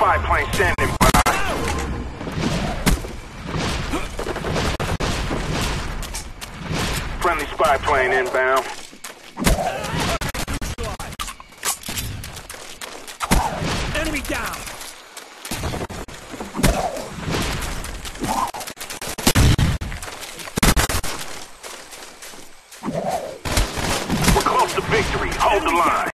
spy plane standing by. Friendly spy plane inbound. Enemy down! We're close to victory. Hold the line.